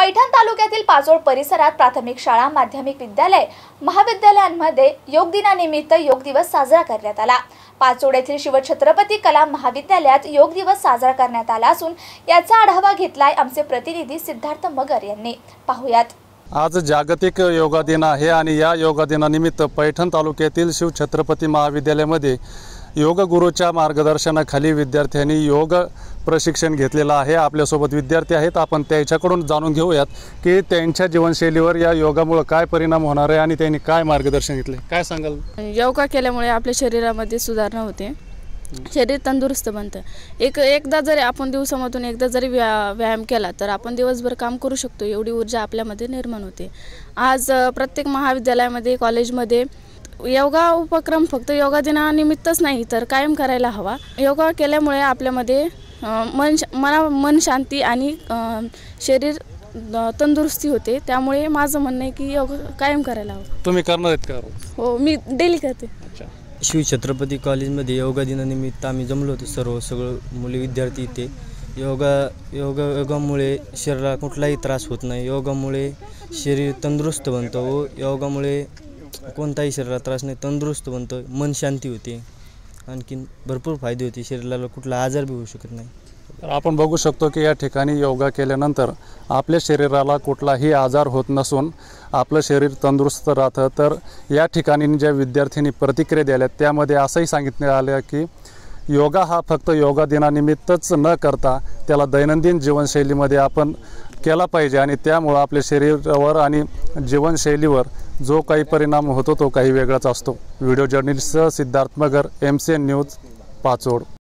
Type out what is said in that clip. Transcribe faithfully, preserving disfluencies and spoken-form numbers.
पैठण तालुक्यातील पाचोड परिसरात प्राथमिक शाळा, माध्यमिक विद्यालय, महाविद्यालयांमध्ये योग दिनानिमित्त योग दिवस साजरा करण्यात आला। पाचोड येथील शिवछत्रपती कला महाविद्यालयात योग दिवस साजरा करण्यात आला असून याचा आढावा घेतलाय आमचे प्रतिनिधी सिद्धार्थ मगर यांनी। पाहुयात। आज जागतिक योगा दिन आहे आणि या योगा दिनानिमित्त पैठण तालुक्यातील शिवछत्रपती महाविद्यालयामध्ये योग गुरुच्या मार्गदर्शनाखाली विद्यार्थ्यांनी योग प्रशिक्षण घेतलेलं आहे। आपल्या सोबत विद्यार्थी आहेत, आपण त्यांच्याकडून जाणून घेऊयात की त्यांच्या जीवनशैलीवर या योगामुळे काय परिणाम होणार आहे आणि त्यांनी काय मार्गदर्शन घेतले। काय सांगाल? योगा केल्यामुळे आपल्या शरीरामध्ये सुधारणा होते, शरीर तंदुरुस्त बनतं। एक एकदा जरी आपण दिवसामधून एकदा जरी व्या व्यायाम केला तर आपण दिवसभर काम करू शकतो, एवढी ऊर्जा आपल्यामध्ये निर्माण होते। आज प्रत्येक महाविद्यालयामध्ये, कॉलेजमध्ये योगा उपक्रम फक्त योगा दिनानिमित्तच नाही तर कायम करायला हवा। योगा केल्यामुळे आपल्यामध्ये मन मना मन शांती आणि शरीर तंदुरुस्ती होते, त्यामुळे माझं म्हणणं आहे की योगा कायम करायला हवा। तुम्ही करणार आहेत का? हो, मी डेली करते। शिवछत्रपती कॉलेजमध्ये योगा दिनानिमित्त आम्ही जमलो होतो, सर्व सगळं मुली विद्यार्थी इथे। योगा योगा योगामुळे शरीराला कुठलाही त्रास होत नाही, योगामुळे शरीर तंदुरुस्त बनतं व योगामुळे कोणताही शरीराला त्रास नाही, तंदुरुस्त बनतं, मन शांती होते, आणखीन भरपूर फायदे होते, शरीराला कुठला आजार भी होऊ शकत नाही। तर आपण बघू शकतो की या ठिकाणी योगा केल्यानंतर आपल्या शरीराला कुठलाही आजार होत नसून आपलं शरीर तंदुरुस्त राहतं। तर या ठिकाणी ज्या विद्यार्थ्यांनी प्रतिक्रिया दिल्या त्यामध्ये असंही सांगितलं आलं की योगा हा फक्त योगा दिनानिमित्तच न करता त्याला दैनंदिन जीवनशैलीमध्ये आपण केला पाहिजे आणि त्यामुळे आपल्या शरीरावर आणि जीवनशैलीवर जो काही परिणाम होतो तो काही वेगळाच असतो। Video journalist Siddharth Magar, M C N news, Pachod.